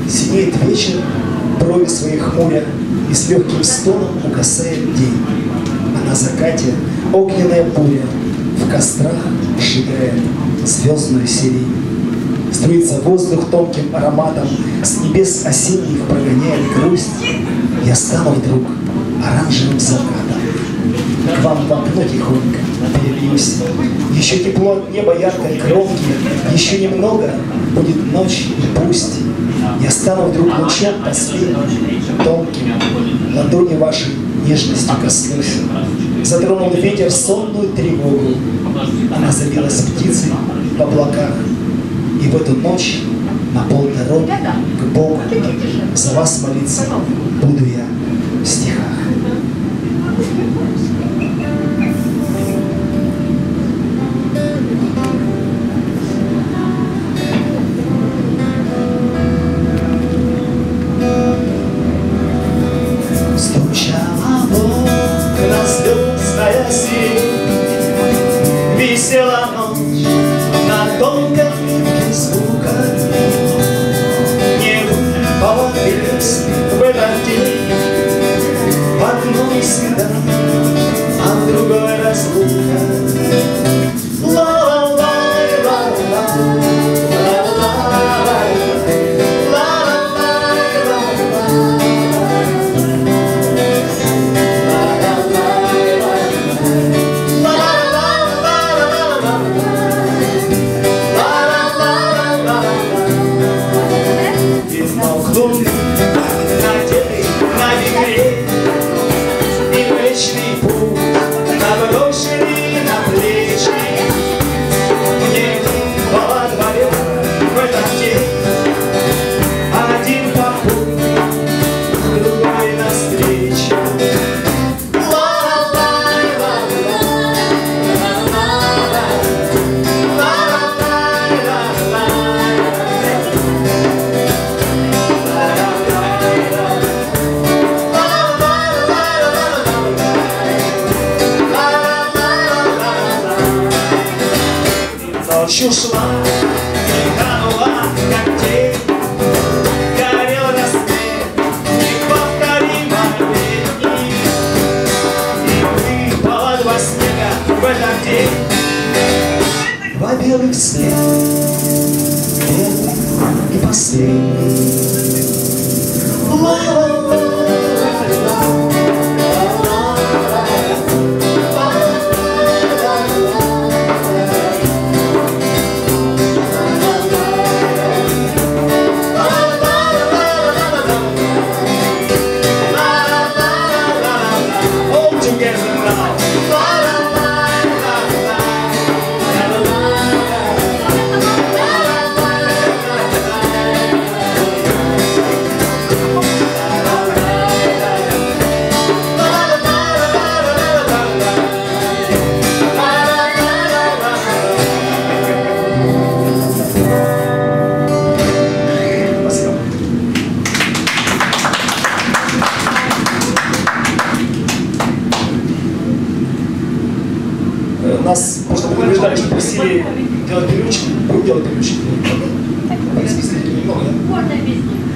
Синеет вечер, брови свои хмуря, и с легким стоном угасает день. А на закате огненная буря в кострах сжигает звездную сирень. Струится воздух тонким ароматом, с небес осенних прогоняет грусть. Я стану вдруг оранжевым закатом, к вам в окно тихонько перельюсь. Еще тепло от неба яркой кромки, еще немного будет ночь, и пусть я стану вдруг лучом последним, тонким, ладони вашей нежностью коснусь. Затронул ветер сонную тревогу, она забилась птицей в облаках. И в эту ночь на полдороги к Богу за вас молиться буду я в стихах. Стучала в окна звездная сирень, висела ночь на тонком звука. Не поводились в этот день в одной свидание, а в другой разлука. Ночь ушла и канула, как тень, горел рассвет, неповторимо летний, и выпало два снега в этот день. Два белых снега, первый и последний. Нас просто предупреждали, что просили делать переучки. Будем делать переучки. Списали немного, да?